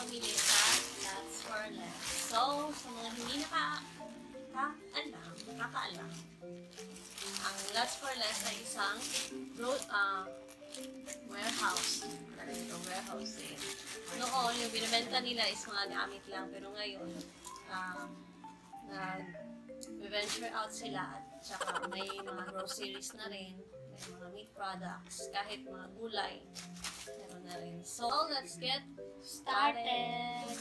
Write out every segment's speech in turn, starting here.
pamili sa Lots for Less. So, sa mga hindi nakakaalam, ang Lots for Less ay isang warehouse. Warehouse eh. Noon, yung binibenta nila is mga gamit lang. Pero ngayon, nag-venture out sila. At saka may mga groceries na rin. May mga meat products. Kahit mga gulay. Meron na rin. So, let's get started.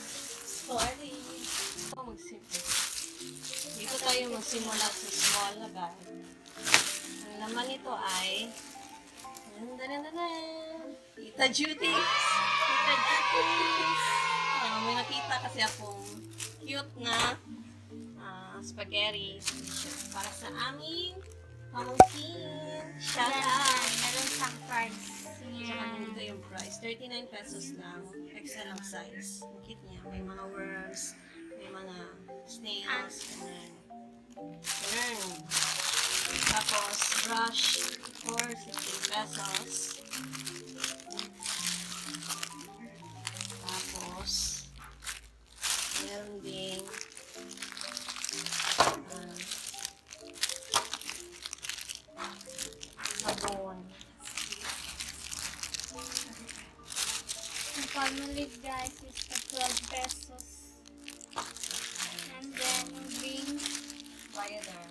Dito tayo magsimula sa small agad. Ang laman nito ay Tita Judy's! May nakita kasi akong cute na spaghetti para sa aming pamangkin. Shout out! Meron siyang price. Tsaka nandito yung price. 39 pesos lang. Extra lang size. Ang cute niya. May mga worms, may mga snails, ganun. Tapos, brush for 16 pesos. Tapos, meron din sabon. Ang pagmalit guys is 12 pesos. And then yung drinks, Viader.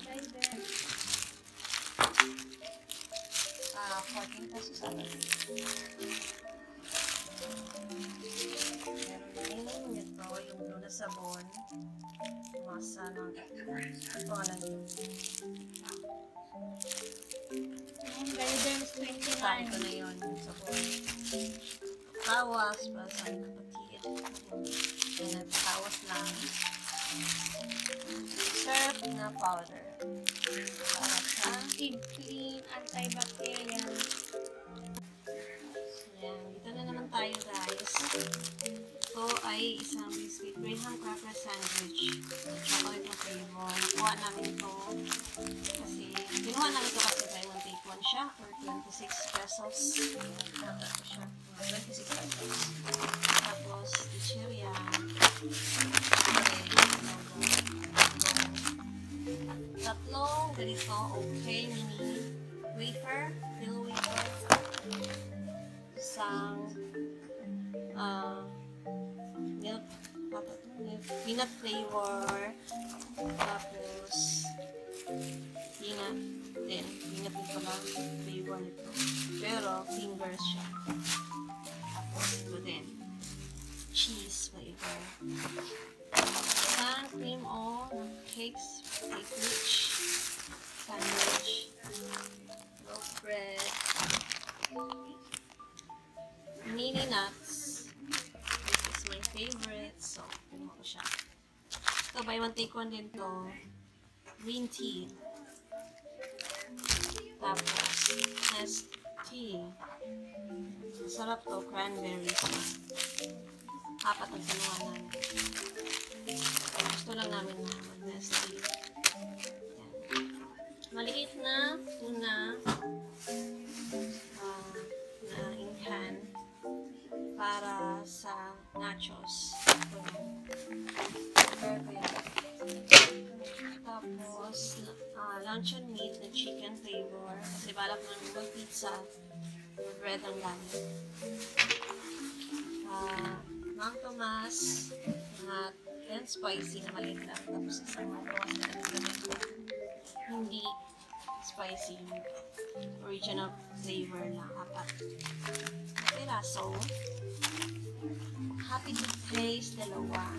14 pesos agad. Meron din ito, yung blue na sabon. Masa ng pangalan nito. yung Garden is 29. Sabi ko na yun, yung sabon. Tawas, para sa aking kapatid. Yan, nagtawas lang. Surf na powder. Para sa Deep clean, antibacterial. Ayan, dito na naman tayo guys. Ito ay isang biscuit graham cracker sandwich. Chocolate na flavor. Kuha namin ito kasi, kinuha namin ito kasi buy one take one siya for 26 pesos. Ito siya, 26 pesos. Tapos, chicheria. Tatlong ganito, okay, mini wafer, pill wafer. Isang milk peanut flavor, tapos peanut din pala flavor nito, pero fingers siya. Tapos ito din cheese flavor, isang cream on cakes, cake rich sandwich, loaf bread, mini nuts. This is my favorite, so pinuha ko siya. Ito, buy one take one din to. Green tea. Tapos, Nestea. Masarap to, cranberries. Apat ang kinuha namin. Gusto lang namin na mag-Nestea. Maliit na tuna na in can para sa nachos. Tapos, luncheon meat na chicken flavor. Kasi balak namin mag-pizza. Bread ang gamit. Mang Tomas na 10 spicy na maliit lang. Tapos isang Mang Tomas na hindi spicy. Original flavor lang. Apat. Piraso. Happy to taste, dalawa.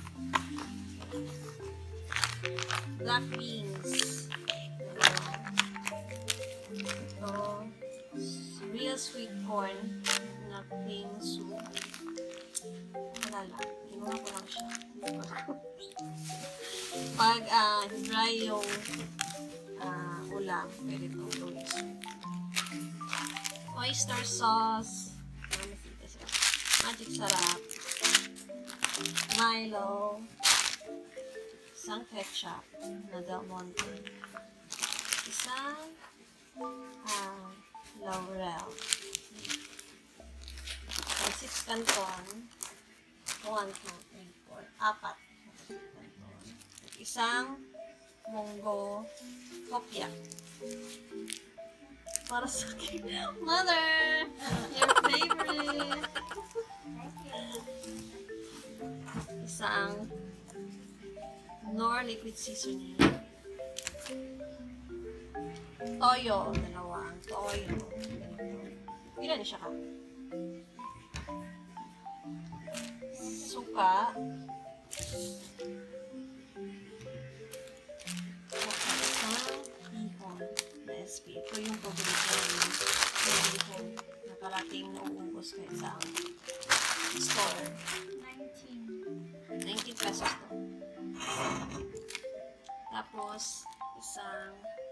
Black beans. Dalawa. Ito. Real sweet corn na plain soup. Wala lang. Kinuha ko lang siya. Pag dry yung ulam, pwede itong gawin soup. Oyster sauce. Magic sarap. Milo. Isang ketchup na Del Monte. Isang laurel. 6 canton. 1, 2, 3, 4. Apat. Isang munggo kopya. Para sa akin. Mother! Your favorite! Isang Knorr liquid seasoning. Toyo. Dalawang toyo. Ilan na siya ka? Suka. Isang ihon na SP. Ito yung paborito namin. Yung ihon na parating nauubos ka isang store. 19 pesos to. Tapos, isang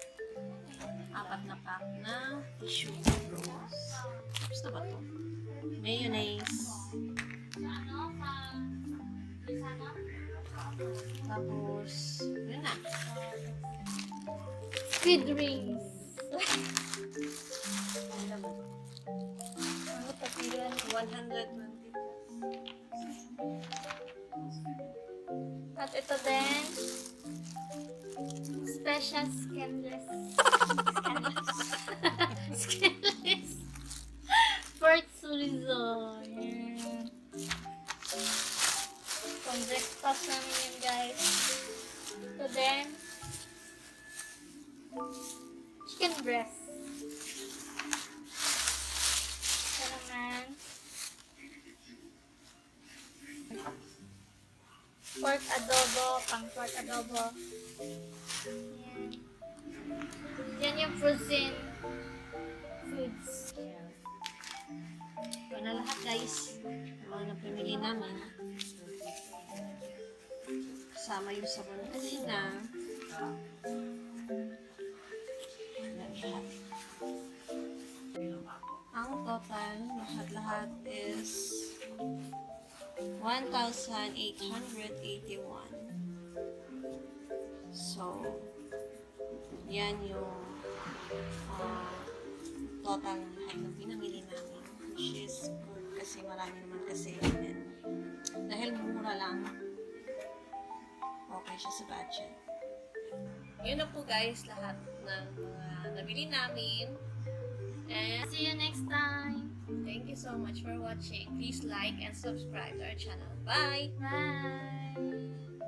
4 na pack na tissue rolls. Gusto ba to? Mayonnaise. Tapos, yun na. Squid rings. Ano patilan? 120. At ito din, special skinless. Skinless. Pork chorizo. Yan. Pang breakfast namin yun, guys. Ito din, chicken breast. Ito naman, pork adobo, pang pork adobo. Yan. Yan yung frozen foods. Ito na lahat, guys. Mga napimili namin. Kasama yung sabon kanina. Lahat. Ang total, lahat-lahat is 1,881. So, yan yung total ng lahat ng pinamili namin. Which is good kasi marami naman kasi. And dahil mura lang, okay siya sa budget. Yun na po guys, lahat ng mga nabili namin. And See you next time. thank you so much for watching. Please like and subscribe to our channel. Bye! Bye.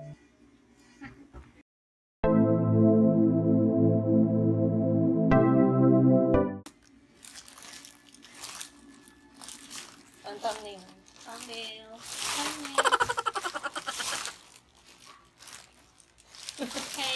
Ang thumbnail. Thumbnail. Okay.